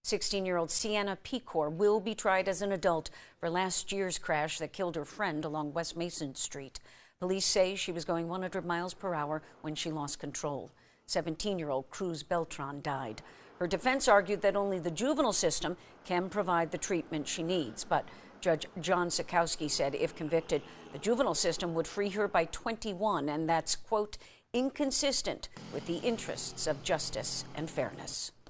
16-year-old Sienna Pecor will be tried as an adult for last year's crash that killed her friend along West Mason Street. Police say she was going 100 miles per hour when she lost control. 17-year-old Cruz Beltran died. Her defense argued that only the juvenile system can provide the treatment she needs. But Judge John Sikowski said if convicted, the juvenile system would free her by 21, and that's, quote, inconsistent with the interests of justice and fairness.